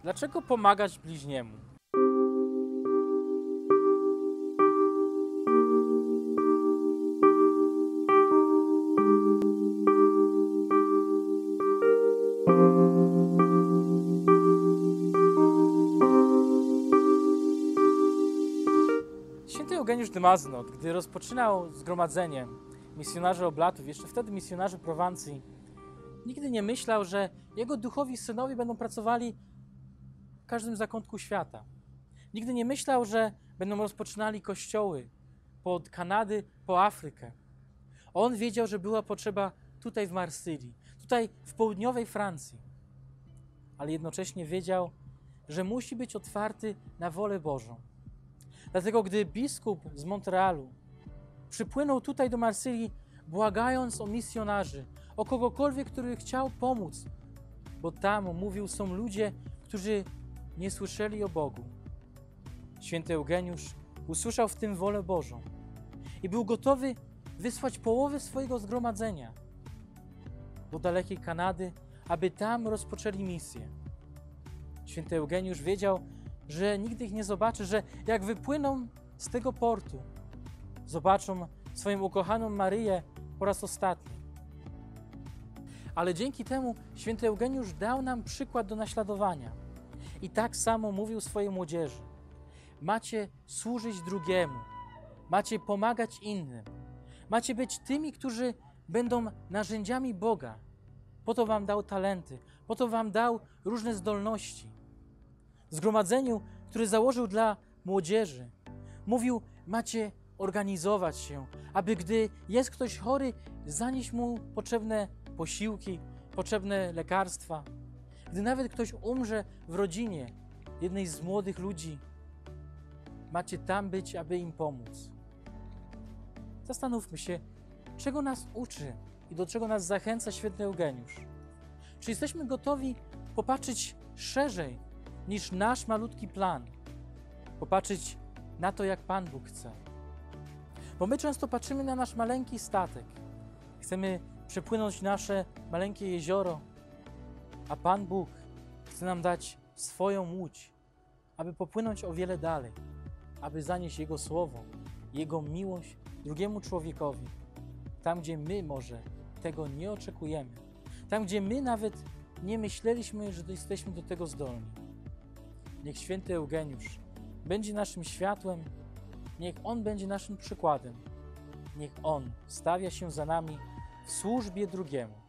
Dlaczego pomagać bliźniemu? Święty Eugeniusz de Mazenot, gdy rozpoczynał zgromadzenie misjonarzy Oblatów, jeszcze wtedy misjonarzy Prowansji, nigdy nie myślał, że jego duchowi synowie będą pracowali w każdym zakątku świata. Nigdy nie myślał, że będą rozpoczynali kościoły od Kanady po Afrykę. On wiedział, że była potrzeba tutaj w Marsylii, tutaj w południowej Francji, ale jednocześnie wiedział, że musi być otwarty na wolę Bożą. Dlatego gdy biskup z Montrealu przypłynął tutaj do Marsylii, błagając o misjonarzy, o kogokolwiek, który chciał pomóc, bo tam, mówił, są ludzie, którzy nie słyszeli o Bogu. Święty Eugeniusz usłyszał w tym wolę Bożą i był gotowy wysłać połowę swojego zgromadzenia do dalekiej Kanady, aby tam rozpoczęli misję. Święty Eugeniusz wiedział, że nigdy ich nie zobaczy, że jak wypłyną z tego portu, zobaczą swoją ukochaną Maryję po raz ostatni. Ale dzięki temu święty Eugeniusz dał nam przykład do naśladowania. I tak samo mówił swojej młodzieży. Macie służyć drugiemu, macie pomagać innym, macie być tymi, którzy będą narzędziami Boga. Po to wam dał talenty, po to wam dał różne zdolności. W zgromadzeniu, które założył dla młodzieży, mówił, macie organizować się, aby gdy jest ktoś chory, zanieść mu potrzebne posiłki, potrzebne lekarstwa. Gdy nawet ktoś umrze w rodzinie jednej z młodych ludzi, macie tam być, aby im pomóc. Zastanówmy się, czego nas uczy i do czego nas zachęca święty Eugeniusz. Czy jesteśmy gotowi popatrzeć szerzej niż nasz malutki plan? Popatrzeć na to, jak Pan Bóg chce. Bo my często patrzymy na nasz maleńki statek. Chcemy przepłynąć nasze maleńkie jezioro, a Pan Bóg chce nam dać swoją łódź, aby popłynąć o wiele dalej, aby zanieść Jego słowo, Jego miłość drugiemu człowiekowi, tam gdzie my może tego nie oczekujemy, tam gdzie my nawet nie myśleliśmy, że jesteśmy do tego zdolni. Niech święty Eugeniusz będzie naszym światłem, niech On będzie naszym przykładem, niech On stawia się za nami w służbie drugiemu.